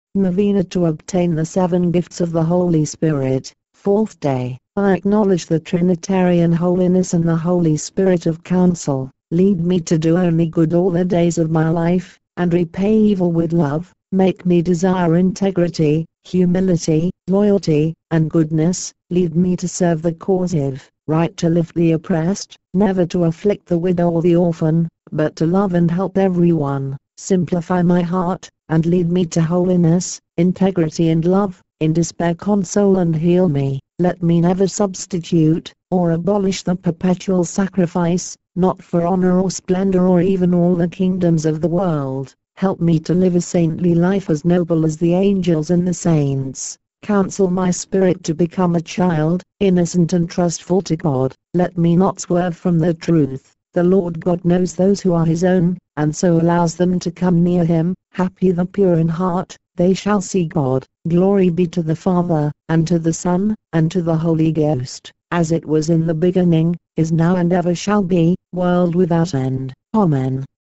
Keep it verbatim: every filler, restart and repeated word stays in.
Novena to obtain the seven gifts of the Holy Spirit. Fourth day. I acknowledge the Trinitarian holiness and the Holy Spirit of counsel. Lead me to do only good all the days of my life, and repay evil with love. Make me desire integrity, humility, loyalty, and goodness. Lead me to serve the cause of right, to lift the oppressed, never to afflict the widow or the orphan, but to love and help everyone. Simplify my heart, and lead me to holiness, integrity and love. In despair console and heal me. Let me never substitute, or abolish the perpetual sacrifice, not for honor or splendor or even all the kingdoms of the world. Help me to live a saintly life as noble as the angels and the saints. Counsel my spirit to become a child, innocent and trustful to God. Let me not swerve from the truth. The Lord God knows those who are his own, and so allows them to come near him. Happy the pure in heart, they shall see God. Glory be to the Father, and to the Son, and to the Holy Ghost, as it was in the beginning, is now and ever shall be, world without end. Amen.